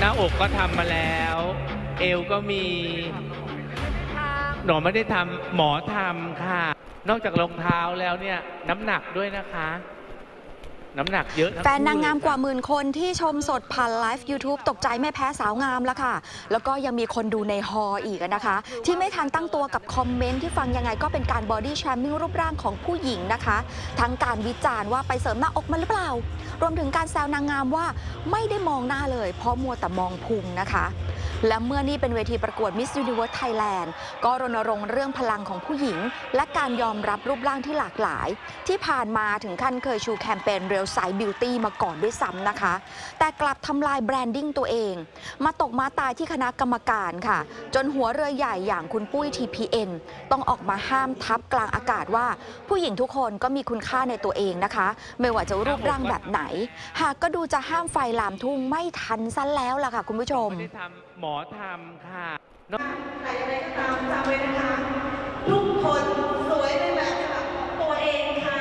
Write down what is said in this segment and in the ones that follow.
น้าอกก็ทำมาแล้วเอวก็มีหนูไม่ได้ทำหมอทำค่ะนอกจากรองเท้าแล้วเนี่ยน้ำหนักด้วยนะคะน้ำหนักเยอะแฟนนางงามกว่า10,000 คนที่ชมสดผ่านไลฟ์ YouTube ตกใจไม่แพ้สาวงามแล้วค่ะแล้วก็ยังมีคนดูในฮอลอีกนะคะที่ไม่ทันตั้งตัวกับคอมเมนต์ที่ฟังยังไงก็เป็นการบอดี้แชมมิ่งรูปร่างของผู้หญิงนะคะทั้งการวิจารณ์ว่าไปเสริมหน้าอกมาหรือเปล่ารวมถึงการแซวนางงามว่าไม่ได้มองหน้าเลยเพราะมัวแต่มองพุงนะคะและเมื่อนี่เป็นเวทีประกวด Miss Universe Thailand ก็รณรงค์เรื่องพลังของผู้หญิงและการยอมรับรูปร่างที่หลากหลายที่ผ่านมาถึงขั้นเคยชูแคมเปญเรียวไซส์บิวตี้มาก่อนด้วยซ้ำนะคะแต่กลับทำลายแบรนดิ้งตัวเองมาตกมาตายที่คณะกรรมการค่ะจนหัวเรือใหญ่อย่างคุณปุ้ย TPN ต้องออกมาห้ามทับกลางอากาศว่าผู้หญิงทุกคนก็มีคุณค่าในตัวเองนะคะไม่ว่าจะรูปร่างแบบไหนหากก็ดูจะห้ามไฟลามทุ่งไม่ทันซะแล้วล่ะค่ะคุณผู้ชมหมอทำค่ะใครอะไรก็ตามจำไว้นะคะทุกคนสวยในแบบฉบับของตัวเองค่ะ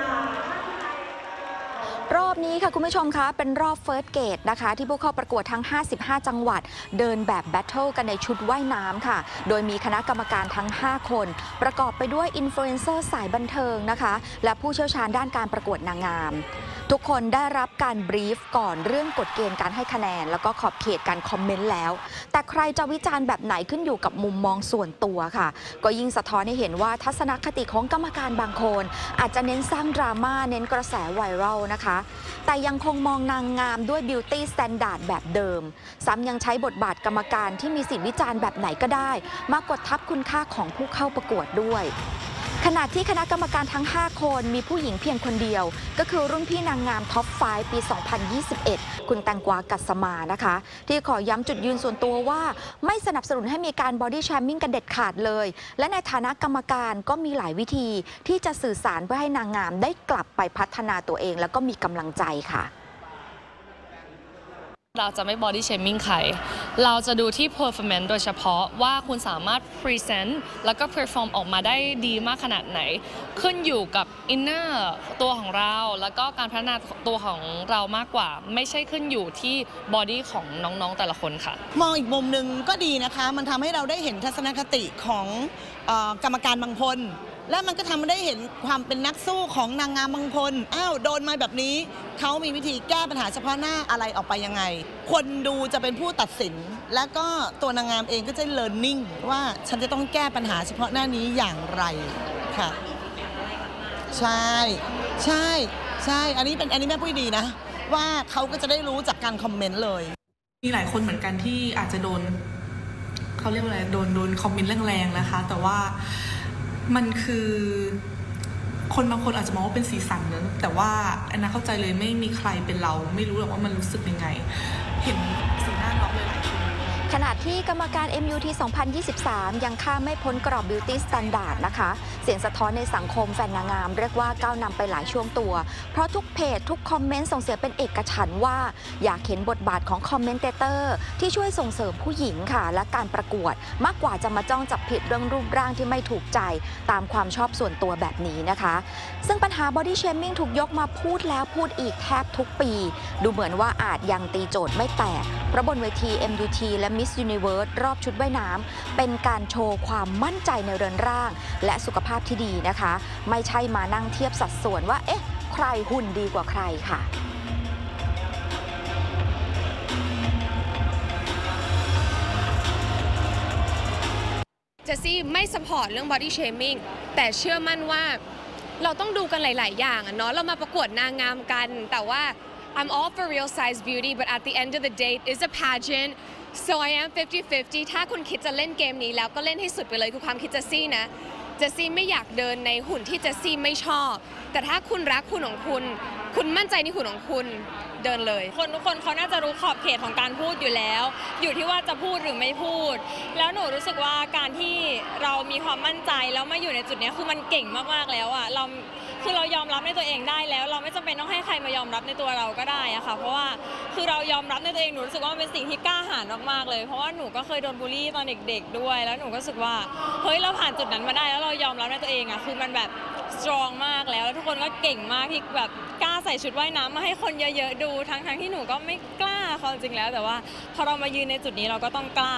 รอบนี้ค่ะคุณผู้ชมคะเป็นรอบเฟิร์สเกตนะคะที่ผู้เข้าประกวดทั้ง55จังหวัดเดินแบบแบทเทิลกันในชุดว่ายน้ำค่ะโดยมีคณะกรรมการทั้ง5คนประกอบไปด้วยอินฟลูเอนเซอร์สายบันเทิงนะคะและผู้เชี่ยวชาญด้านการประกวดนางงามทุกคนได้รับการบรีฟก่อนเรื่องกฎเกณฑ์การให้คะแนนแล้วก็ขอบเขตการคอมเมนต์แล้วแต่ใครจะวิจารณ์แบบไหนขึ้นอยู่กับมุมมองส่วนตัวค่ะก็ยิ่งสะท้อนให้เห็นว่าทัศนคติของกรรมการบางคนอาจจะเน้นสร้างดราม่าเน้นกระแสไวรัลนะคะแต่ยังคงมองนางงามด้วยบิวตี้สแตนดาร์ดแบบเดิมซ้ำยังใช้บทบาทกรรมการที่มีสิทธิวิจารณ์แบบไหนก็ได้มากดทับคุณค่าของผู้เข้าประกวดด้วยขณะที่คณะกรรมการทั้ง5คนมีผู้หญิงเพียงคนเดียวก็คือรุ่นพี่นางงามท็อป 5 ปี 2021 คุณแตงกวา กัสมานะคะที่ขอย้ำจุดยืนส่วนตัวว่าไม่สนับสนุนให้มีการบอดี้แชมมิ่งกันเด็ดขาดเลยและในฐานะกรรมการก็มีหลายวิธีที่จะสื่อสารเพื่อให้นางงามได้กลับไปพัฒนาตัวเองแล้วก็มีกำลังใจค่ะเราจะไม่ body shaming ใครเราจะดูที่ performance โดยเฉพาะว่าคุณสามารถ present แล้วก็ perform ออกมาได้ดีมากขนาดไหนขึ้นอยู่กับ inner ตัวของเราแล้วก็การพัฒนาตัวของเรามากกว่าไม่ใช่ขึ้นอยู่ที่ body ของน้องๆแต่ละคนค่ะมองอีกมุมหนึ่งก็ดีนะคะมันทำให้เราได้เห็นทัศนคติของกรรมการบางคนและมันก็ทำให้ได้เห็นความเป็นนักสู้ของนางงามบางคนโดนมาแบบนี้เขามีวิธีแก้ปัญหาเฉพาะหน้าอะไรออกไปยังไงคนดูจะเป็นผู้ตัดสินแล้วก็ตัวนางงามเองก็จะ learning ว่าฉันจะต้องแก้ปัญหาเฉพาะหน้านี้อย่างไรค่ะใช่ใช่ใช่อันนี้แม่พูดดีนะว่าเขาก็จะได้รู้จากการคอมเมนต์เลยมีหลายคนเหมือนกันที่อาจจะโดนเขาเรียกว่าอะไรโดนคอมเมนต์แรงๆนะคะแต่ว่ามันคือคนบางคนอาจจะมองว่าเป็นสีสันนะแต่ว่าอันนั้นเข้าใจเลยไม่มีใครเป็นเราไม่รู้หรอกว่ามันรู้สึกยังไงเห็นสีหน้าน้องเลยหลายคนขณะที่กรรมการ MUT 2023 ยังข้ามไม่พ้นกรอบ Beauty Standard นะคะเสียงสะท้อนในสังคมแฟนนางงามเรียกว่าก้าวนำไปหลายช่วงตัวเพราะทุกเพจทุกคอมเมนต์ส่งเสียงเป็นเอกฉันท์ว่าอยากเห็นบทบาทของคอมเมนเตเตอร์ที่ช่วยส่งเสริมผู้หญิงค่ะและการประกวดมากกว่าจะมาจ้องจับผิดเรื่องรูปร่างที่ไม่ถูกใจตามความชอบส่วนตัวแบบนี้นะคะซึ่งปัญหา Body Shaming ถูกยกมาพูดแล้วพูดอีกแทบทุกปีดูเหมือนว่าอาจยังตีโจทย์ไม่แตกเพราะบนเวที MUT และ Miss Universe รอบชุดว่ายน้ำเป็นการโชว์ความมั่นใจในเรือนร่างและสุขภาพที่ดีนะคะไม่ใช่มานั่งเทียบสัดส่วนว่าเอ๊ะใครหุ่นดีกว่าใครค่ะเจสซี่ไม่สปอร์ตเรื่อง body shaming แต่เชื่อมั่นว่าเราต้องดูกันหลายๆอย่างเนาะเรามาประกวดนางงามกันแต่ว่า I'm all for real size beauty but at the end of the day it is a pageant so I am 50-50 ถ้าคุณคิดจะเล่นเกมนี้แล้วก็เล่นให้สุดไปเลยคือความคิดเจสซี่นะเจสซี่ไม่อยากเดินในหุ่นที่เจสซี่ไม่ชอบแต่ถ้าคุณรักหุ่นของคุณมั่นใจในหุ่นของคุณเดินเลยคนทุกคนเขาน่าจะรู้ขอบเขตของการพูดอยู่แล้วอยู่ที่ว่าจะพูดหรือไม่พูดแล้วหนูรู้สึกว่าการที่เรามีความมั่นใจแล้วมาอยู่ในจุดนี้คือมันเก่งมากๆแล้วอ่ะเรายอมรับในตัวเองได้แล้วเราไม่จำเป็นต้องให้ใครมายอมรับในตัวเราก็ได้อะค่ะเพราะว่าคือเรายอมรับในตัวเองหนูรู้สึกว่ามันเป็นสิ่งที่กล้าหาญมากๆเลยเพราะว่าหนูก็เคยโดนบูลลี่ตอนเด็กๆด้วยแล้วหนูก็รู้สึกว่าเฮ้ยเราผ่านจุดนั้นมาได้แล้วเรายอมรับในตัวเองอะคือมันแบบสตรองมากแล้วทุกคนก็เก่งมากที่แบบกล้าแสใส่ชุดว่ายน้ำมาให้คนเยอะๆดูทั้งที่หนูก็ไม่กล้าความจริงแล้วแต่ว่าพอเรามายืนในจุดนี้เราก็ต้องกล้า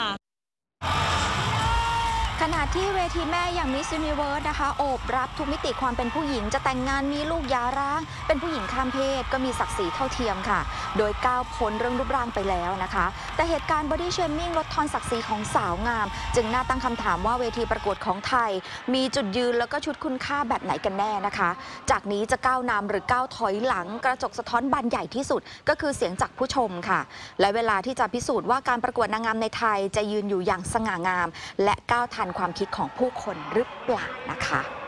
ขณะที่เวทีแม่อย่าง Miss Universe นะคะโอบรับทุกมิติความเป็นผู้หญิงจะแต่งงานมีลูกหย่าร้างเป็นผู้หญิงข้ามเพศก็มีศักดิ์ศรีเท่าเทียมค่ะโดยก้าวพ้นเรื่องรูปร่างไปแล้วนะคะแต่เหตุการณ์ body shaming ลดทอนศักดิ์ศรีของสาวงามจึงน่าตั้งคำถามว่าเวทีประกวดของไทยมีจุดยืนแล้วก็ชุดคุณค่าแบบไหนกันแน่นะคะจากนี้จะก้าวนำหรือก้าวถอยหลังกระจกสะท้อนบานใหญ่ที่สุดก็คือเสียงจากผู้ชมค่ะและเวลาที่จะพิสูจน์ว่าการประกวดนางงามในไทยจะยืนอยู่อย่างสง่างามและก้าวทันความคิดของผู้คนหรือเปล่านะคะ